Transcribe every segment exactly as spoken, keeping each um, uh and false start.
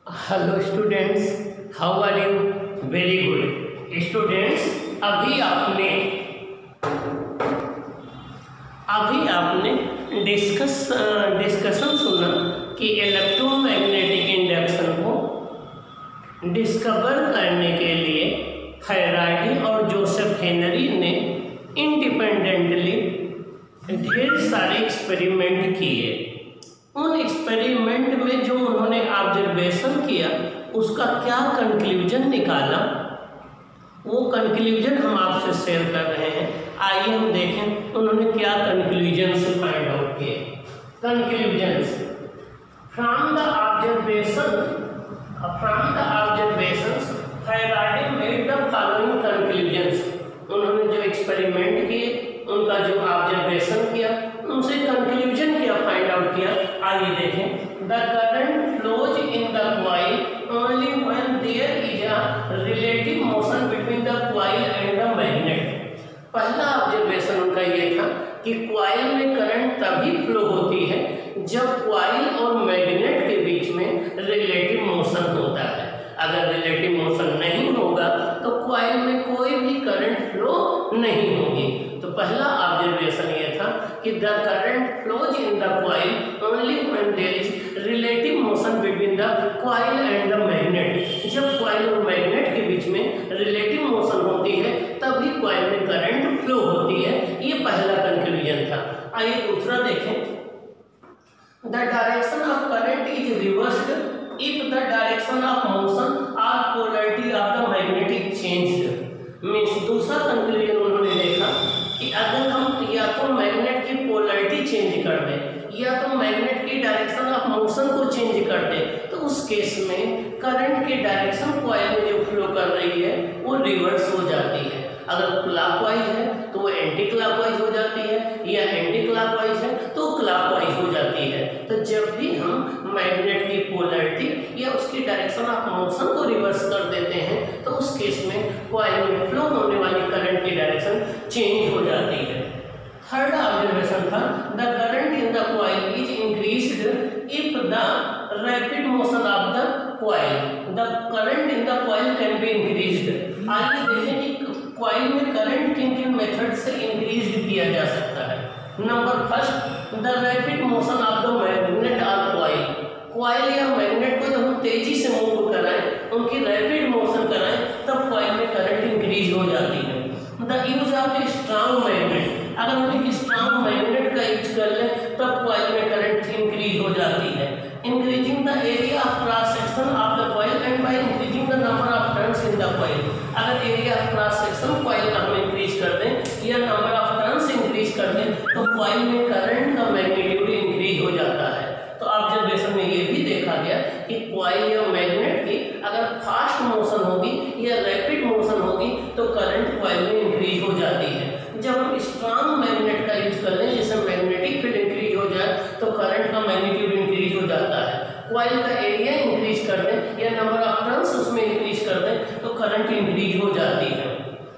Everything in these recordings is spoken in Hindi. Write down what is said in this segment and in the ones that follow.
Hello students, how are you? Very good students. अभी आपने अभी आपने डिस्कस डिस्कशन सुना कि इलेक्ट्रोमैग्नेटिक इंडक्शन को डिस्कवर करने के लिए फैराडे और जोसेफ हेनरी ने इंडिपेंडेंटली ढेर सारे एक्सपेरिमेंट किए। उन एक्सपेरिमेंट में जो उन्होंने ऑब्जर्वेशन किया उसका क्या कंक्लूजन निकाला, वो कंक्लूजन हम आपसे शेयर कर रहे हैं। आइए हम देखें उन्होंने क्या कंक्लूजन से फाइंड आउट किए। Conclusions from the observation from the observations Faraday made the following conclusions. उन्होंने जो एक्सपेरिमेंट किए, उनका जो ऑब्जर्वेशन किया, उनसे कंक्लूजन क्या फाइंड आउट किया, आइए देखें। The current flows in the coil only when there is a relative motion between the coil and the magnet. पहला ऑब्जर्वेशन उनका ये था कि कॉइल में करंट तभी फ्लो होती है जब कॉइल और मैग्नेट के बीच में रिलेटिव मोशन होता है। अगर रिलेटिव मोशन नहीं होगा तो कॉइल में कोई भी करंट फ्लो नहीं होगी। तो पहला ऑब्जर्वेशन ये था कि the current flows in the coil only when there is relative motion between the coil and the magnet. जब कॉइल और मैग्नेट के बीच में रिलेटिव मोशन होती है तभी कॉइल में करंट फ्लो होती है। ये पहला कंक्लूजन था। आइए दूसरा देखें। The direction of current is reversed if the direction of motion or polarity of the magnet is changed। Means दूसरा कंक्लूजन उन्होंने देखा कि अगर हम या तो मैग्नेट की पोलैरिटी चेंज कर दें या तो मैग्नेट की डायरेक्शन ऑफ मोशन को चेंज कर दें तो उस केस में करंट की डायरेक्शन कॉइल में जो फ्लो कर रही है वो रिवर्स हो जाती है। अगर क्लॉकवाइज है तो वो एंटी क्लॉकवाइज हो जाती है, या एंटी क्लॉकवाइज है तो क्लॉकवाइज हो जाती है। तो जब भी हम मैग्नेट की पोलैरिटी या उसकी डायरेक्शन ऑफ मोशन को रिवर्स कर देते हैं तो उस केस में कॉइल में फ्लो होने वाली करंट की डायरेक्शन चेंज हो जाती है। थर्ड ऑब्जर्वेशन था the current in the coil is increased if the rapid motion of the coil. The current in the coil can be increased. आइए देखें कि कॉइल में करंट किन किन मेथड से इंक्रीज किया जा सकता है। Number first, the rapid motion of the magnet और कॉइल। कॉइल या मैग्नेट को जब हम तेजी से मूव कराएं, उनकी रैपिड मोशन कराएं, तब कॉइल में करंट इंक्रीज हो जाती है। The use of a strong magnet. अगर हम एक स्ट्रॉन्ग मैग्नेट का यूज कर लें तब कॉइल में करंट इंक्रीज हो जाती है। Increasing the area of cross section of the coil and by increasing the number of turns in the coil. अगर area of cross section coil का हम इंक्रीज कर दें या नंबर ऑफ टर्न्स इंक्रीज कर दें तो कॉइल में करंट का मैग्नीट्यूड इंक्रीज हो जाता है। तो ऑब्जर्वेशन में ये भी देखा गया कि कॉइल या मैग्नेट की अगर फास्ट मोशन होगी या रैपिड मोशन होगी तो करंट कॉइल में इंक्रीज हो जाती है। जब हम स्ट्रॉन्ग मैग्नेट का यूज कर लें जिससे मैग्नेटिक फील्ड इंक्रीज हो जाए तो करंट का मैग्नीट्यूड इंक्रीज हो जाता है। कॉइल का एरिया इंक्रीज कर दें या नंबर ऑफ टर्न्स उसमें इंक्रीज कर दें तो करंट इंक्रीज हो जाती है।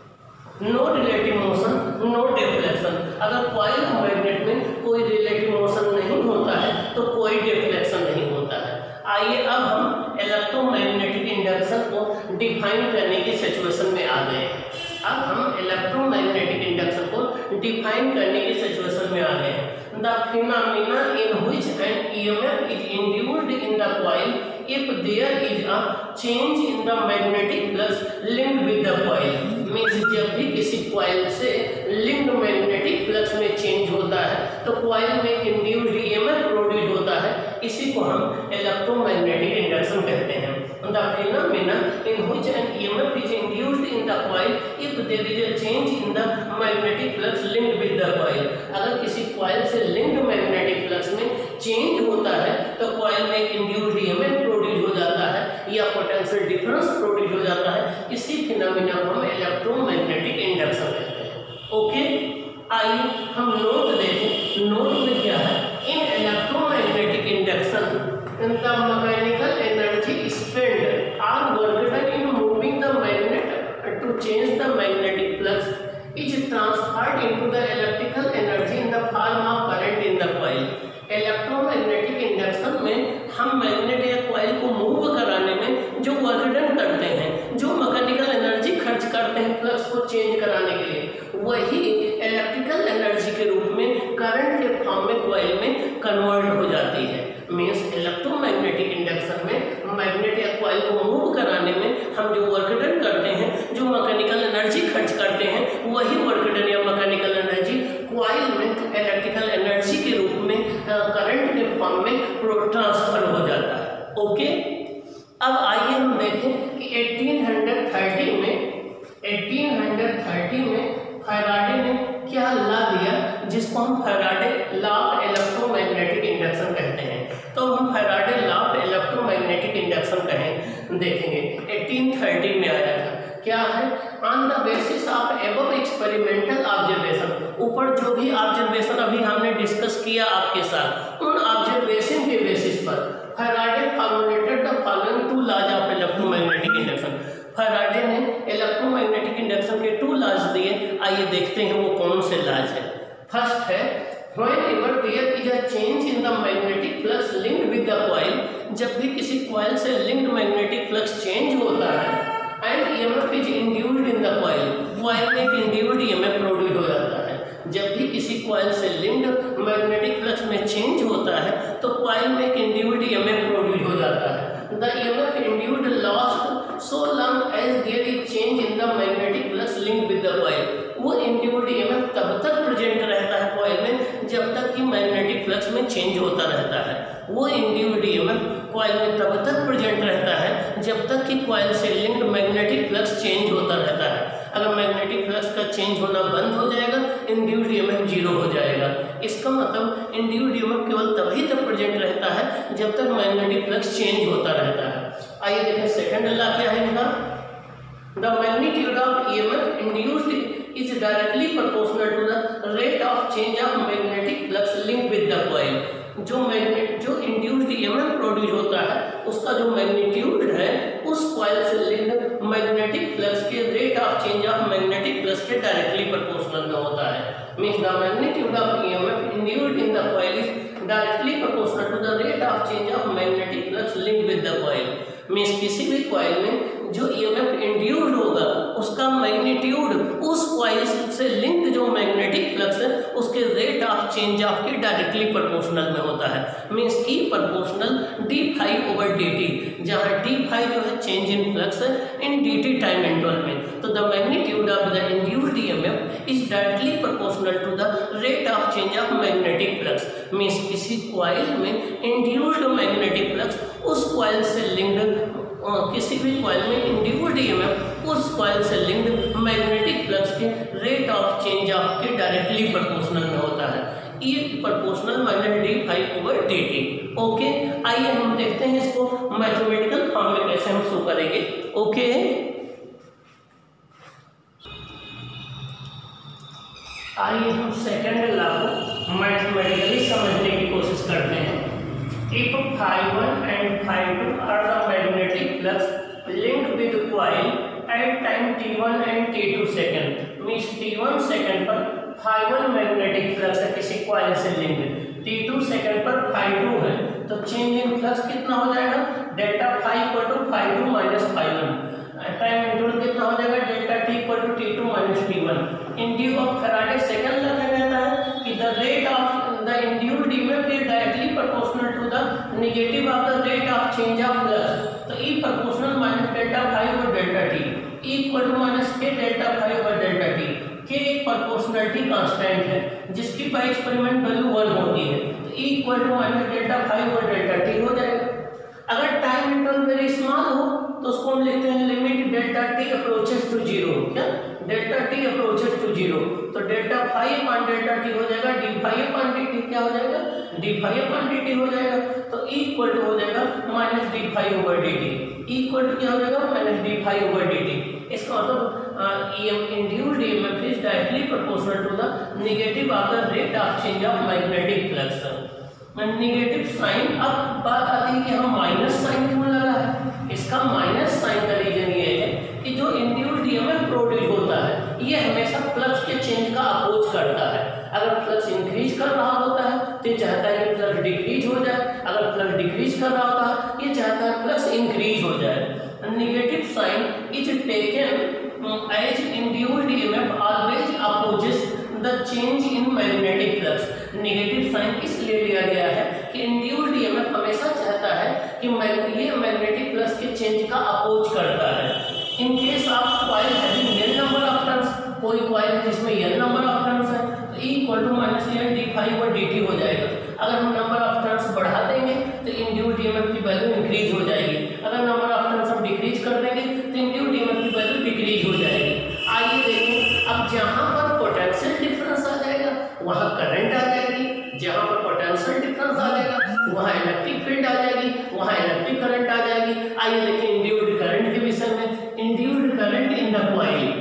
No relative motion no deflection. अगर कॉइल और मैग्नेट में कोई रिलेटिव मोशन नहीं होता है तो कोई डिफ्लेक्शन नहीं होता है। आइए अब हम इलेक्ट्रोमैग्नेटिक इंडक्शन को डिफाइन करने की सिचुएशन में आ गए हैं। अब हम इलेक्ट्रोमैग्नेटिक इंडक्शन को डिफाइन करने की सिचुएशन में आ गए हैं। The phenomena in which an EMF is induced in the coil if there is a change in the magnetic flux linked with the coil। Means जब भी किसी कॉइल से लिंक्ड मैग्नेटिक फ्लक्स में चेंज होता है तो कॉइल में इंड्यूस्ड ईएमएफ प्रोड्यूस होता है। इसी को हम इलेक्ट्रोमैग्नेटिक इंडक्शन कहते हैं। The phenomena in which an EMF is induced in the coil if there is a change in the magnetic flux linked with the coil. अगर किसी कॉइल से लिंक्ड मैग्नेटिक फ्लक्स में चेंज होता है तो कॉइल में इंड्यूस्ड ईएमएफ प्रोड्यूस हो जाता है या पोटेंशियल डिफरेंस प्रोड्यूस हो जाता है। इसी फिनोमेना को हम इलेक्ट्रोमैग्नेटिक इंडक्शन कहते हैं। ओके, आइए हम नोट देखें। नोट में क्या है? In electromagnetic induction the mechanical energy spend or work done in moving the magnet to change the magnetic flux is transferred into the electrical energy in the form of current in the coil. Electromagnetic induction में हम मैग्नेट या कॉइल को मूव कराने चेंज कराने के लिए वही इलेक्ट्रिकल एनर्जी के रूप में करंट के फॉर्म में कॉइल में कन्वर्ट हो जाती है। मीन्स इलेक्ट्रोमैग्नेटिक इंडक्शन में मैग्नेट या कॉइल को मूव कराने में हम जो वर्क डन करते हैं, जो मैकेनिकल एनर्जी खर्च करते हैं, वही वर्क डन या मैकेनिकल एनर्जी कॉइल में इलेक्ट्रिकल एनर्जी के रूप में करंट के फॉर्म में ट्रांसफर हो जाता है। ओके, अब आइए हम देखें कि अठारह सौ तीस में अठारह सौ तीस में फैराडे ने क्या ला दिया, जिसको हम Faraday law of electromagnetic induction कहते हैं। तो हम Faraday law of electromagnetic induction कहें देखेंगे अठारह सौ तीस में आया था। क्या है? On the basis of above experimental observation, ऊपर जो भी ऑब्जर्वेशन अभी हमने डिस्कस किया आपके साथ, उन ऑब्जर्वेशन के बेसिस पर Faraday formulated the following two laws of electromagnetic induction. Faraday ने इलेक्ट्रोमैग्नेटिक इंडक्शन के टू लॉज दिए। आइए देखते हैं वो कौन से लॉज है। फर्स्ट है whenever there is a change in the magnetic flux linked with the coil, जब भी किसी कॉइल से लिंक्ड मैग्नेटिक फ्लक्स चेंज होता है and EMF is induced in the coil, coil में एक इंड्यूस्ड ईएमएफ प्रोड्यूस हो जाता है। जब भी किसी कॉइल से लिंक्ड मैग्नेटिक फ्लक्स में चेंज होता है तो कॉइल में एक इंड्यूस्ड ईएमएफ प्रोड्यूस हो जाता है। The EMF induced last so long as there is change in the magnetic flux linked with the coil, वो इंड्यूस्ड ईएमएफ तब तक प्रेजेंट रहता है कॉइल में जब तक कि मैग्नेटिक फ्लक्स में चेंज होता रहता है। वो इंड्यूस्ड ईएमएफ कॉइल में तब तक प्रेजेंट रहता है जब तक कि कॉइल से लिंक्ड मैग्नेटिक फ्लक्स चेंज होता रहता है। अगर मैग्नेटिक फ्लक्स का चेंज होना बंद हो जाएगा, इंड्यूस्ड ईएमएफ जीरो हो जाएगा। इसका मतलब इंड्यूस्ड ईएमएफ केवल तभी तक प्रेजेंट रहता है जब तक मैग्नेटिक फ्लक्स चेंज होता रहता है। आइए देखें सेकंड लॉ क्या है इनका। The magnitude of EMF induced is directly proportional to the rate of change of magnetic flux linked with the coil। जो मैग्नेट जो इंड्यूस्ड ईएमएफ प्रोड्यूस होता है उसका जो मैग्नीट्यूड है उस कॉइल से लिंक्ड मैग्नेटिक फ्लक्स के rate of change of magnetic flux के डायरेक्टली प्रोपोर्शनल में होता है। Means the magnitude of EMF induced in the coil is directly proportional to the rate of change of magnetic flux linked with the coil. मींस किसी भी कॉइल में जो ईएमएफ इंड्यूस्ड होगा उसका मैग्नीट्यूड उस कॉइल से लिंक्ड जो मैग्नेटिक फ्लक्स है उसके रेट ऑफ चेंज ऑफ के डायरेक्टली प्रोपोर्शनल में होता है। Means E proportional d phi over d t, जहाँ डी फाइव जो है चेंज इन फ्लक्स है इन डी टी टाइम इंटरवल में। तो the magnitude of the induced EMF is directly proportional to the rate of change of magnetic flux. Means किसी कॉइल में इंड्यूस्ड मैग्नेटिक फ्लक्स उस कॉइल से लिंक्ड किसी भी कॉइल में इंड्यूस्ड ईएमएफ उस कॉइल से लिंक्ड मैग्नेटिक फ्लक्स के रेट ऑफ चेंज ऑफ के डायरेक्टली प्रोपोर्शनल में होता है। ये proportional minus d phi over d t. Okay, आइए हम देखते हैं इसको मैथमेटिकल फॉर्म में कैसे हम शो करेंगे। ओके, आइए हम सेकंड लॉ को मैथमेटिकली समझने की कोशिश करते हैं। If phi one and phi two are the magnetic flux linked with coil at time t one and t two second, means t one second पर phi one magnetic flux है किसी coil से linked, t two second पर phi two है, तो change in flux कितना हो जाएगा? Delta phi equal to phi two minus phi one। Time interval कितना हो जाएगा? Delta t equal to t two minus t one। In due of Faraday second law क्या कहता है कि the rate of the induced EMF is directly proportional to the negative of the rate of change of flux. तो E proportional minus delta phi over delta t, E equal to minus के delta phi over delta t. K एक प्रोपोर्शनलिटी कांस्टेंट है जिसकी बाय एक्सपेरिमेंट वैल्यू वन होती है, तो E equal to minus delta phi over delta t हो जाएगा। अगर टाइम इंटरवल वेरी स्मॉल हो तो उसको हम लिखते हैं limit delta t approaches to zero. क्या? Delta t approaches to zero, तो delta phi upon delta t हो जाएगा d phi upon d t. क्या हो जाएगा? D phi upon d t हो जाएगा। तो ई इक्वल टू हो जाएगा minus d phi over d t. E equal to क्या हो जाएगा? Minus d phi over d t. इसका मतलब EM induced EMF is directly proportional to the negative of the rate of change of magnetic flux. Negative sign, अब बात आती है कि हम माइनस साइन क्यों लगा है। इसका माइनस साइन का रीजन ये है कि जो इंड्यूस्ड ईएमएफ प्रोड्यूस होता है ये हमेशा फ्लक्स के चेंज का अपोज करता है। अगर फ्लक्स इंक्रीज कर रहा होता है तो ये चाहता है कि फ्लक्स डिक्रीज हो जाए, अगर फ्लक्स डिक्रीज कर रहा होता है ये चाहता है फ्लक्स इंक्रीज हो जाए। Negative sign is taken as induced EMF always opposes the change in magnetic flux. Negative sign इसलिए लिया गया है कि इंड्यूस्ड ईएमएफ हमेशा चाहता है कि ये मैग्नेटिक फ्लक्स के चेंज का अपोज करता है। In case of coil having n number of turns, कोई कॉइल जिसमें n नंबर ऑफ टर्न्स है तो E equal to minus n d phi और डी टी हो जाएगा। अगर हम नंबर ऑफ टर्न्स बढ़ा देंगे तो इंड्यूस्ड ईएमएफ की वैल्यू इंक्रीज हो जाएगी, अगर नंबर ऑफ टर्न्स हम डिक्रीज कर देंगे तो इंड्यूस्ड ईएमएफ की वैल्यू डिक्रीज हो जाएगी। आइए देखें, अब जहाँ पर पोटेंशियल डिफरेंस आ जाएगा वहाँ करंट आ जाएगी, जहाँ पर पोटेंशियल डिफरेंस आ जाएगा वहाँ इलेक्ट्रिक फील्ड आ जाएगी, वहाँ इलेक्ट्रिक करंट आ जाएगी। आइए देखें इंड्यूस्ड करंट के विषय में। Induced current in the coil,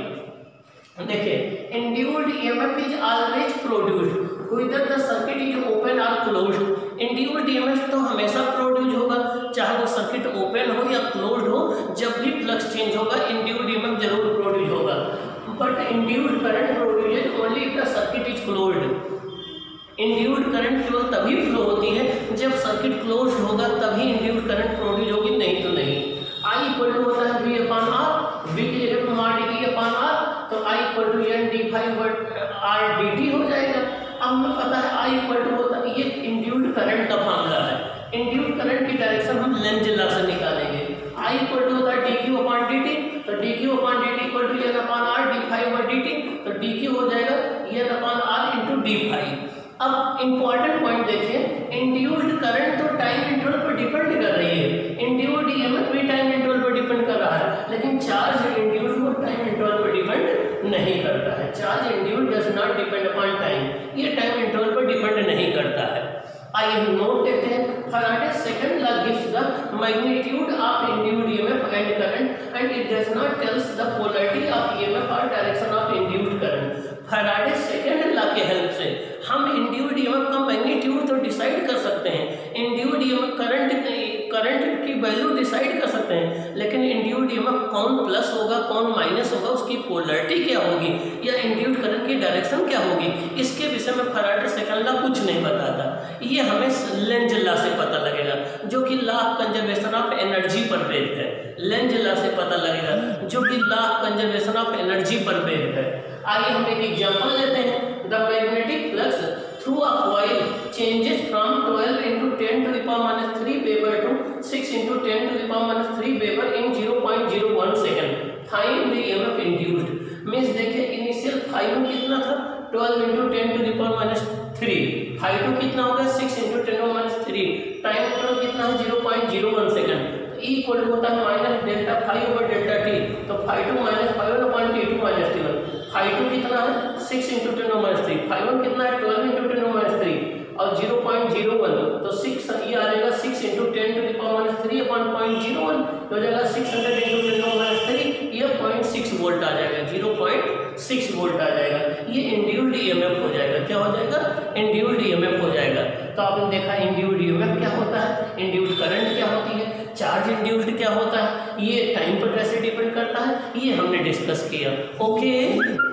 देखिए induced EMF is always produced whether the circuit is open और क्लोज्ड। इंड्यूस्ड ईएमएफ तो हमेशा प्रोड्यूस होगा, चाहे वो सर्किट ओपन हो या क्लोज्ड हो, जब भी फ्लक्स चेंज होगा इंड्यूस्ड ईएमएफ जरूर प्रोड्यूस होगा। But induced current produced only if the circuit is closed. Induced current केवल तभी फ्लो होती है जब सर्किट क्लोज्ड होगा, तभी इंड्यूस्ड करंट प्रोड्यूस होगी, नहीं तो नहीं। आई इक्वल टू होता है वी अपान आर, वी की जगह हम R d t upon R, तो I equal to n d phi R d t हो जाएगा। अब हमें पता है आई इक्वल टू होता है, ये इंड्यूस्ड करंट का फार्मूला है। इंड्यूस्ड करंट की डायरेक्शन हम लेंज लॉ से निकालेंगे। आई इक्वल टू होता है d q upon d t, तो d q upon d t equal to n upon R d phi और डी टी, तो डी क्यू हो जाएगा n upon R into d phi. अब इंपॉर्टेंट पॉइंट देखिए, इंड्यूस्ड करंट तो टाइम इंटरवल पर डिपेंड कर रही है, इंड्यूस्ड ईएमएफ भी टाइम इंटरवल पर डिपेंड कर रहा है, लेकिन चार्ज इंड्यूस्ड वो टाइम इंटरवल पर डिपेंड नहीं करता है। Charge induced does not depend upon time, ये टाइम इंटरवल पर डिपेंड नहीं करता है। आइए नोट देते हैं, Faraday second law gives the magnitude of induced EMF and current and it does not tells the polarity of EMF और direction of induced current. Faraday second law के हेल्प से हम इंड्यूस्ड ईएमएफ का मैग्नीट्यूड तो डिसाइड कर सकते हैं, इंड्यूस्ड ईएमएफ करंट करंट की वैल्यू डिसाइड कर सकते हैं, लेकिन इंड्यूस्ड ईएमएफ कौन प्लस होगा कौन माइनस होगा, उसकी पोलैरिटी क्या होगी या इंड्यूस्ड करंट की डायरेक्शन क्या होगी, इसके विषय में फैराडे सेकंड लॉ कुछ नहीं बताता। ये हमें लेंज लॉ से पता लगेगा, जो कि law of conservation of energy पर बेस्ड है। लेंज लॉ से पता लगेगा, जो कि law of conservation of energy पर बेस्ड है। आइए हम एक एग्जांपल लेते हैं। The magnetic flux through a coil changes from twelve into ten to the power minus three weber to six into ten to the power minus three weber in zero point zero one second. Find the EMF induced. Means देखिए इनिशियल फाइव कितना था, twelve into ten to the power minus three, phi two कितना होगा six into ten to the power minus three, time interval कितना है zero point zero one second. E equal होता है minus delta phi over delta T, तो phi two minus phi upon T two minus T one. Phi two कितना है six into ten minus three, phi one कितना है twelve into ten minus three और ज़ीरो पॉइंट ज़ीरो वन, तो सिक्स ये आ जाएगा six into ten to the power minus three upon point zero one, हो जाएगा six hundred into ten minus three, ये पॉइंट सिक्स वोल्ट आ जाएगा, ज़ीरो पॉइंट सिक्स वोल्ट आ जाएगा। ये इंड्यूस्ड ईएमएफ हो जाएगा, क्या हो जाएगा इंड्यूस्ड ईएमएफ हो जाएगा। तो आपने देखा इंड्यूस्ड ईएमएफ क्या होता है, इंड्यूस्ड करंट क्या होती है, चार्ज इंड्यूस्ड क्या होता है, ये टाइम पर कैसे डिपेंड करता है, ये हमने डिस्कस किया। ओके।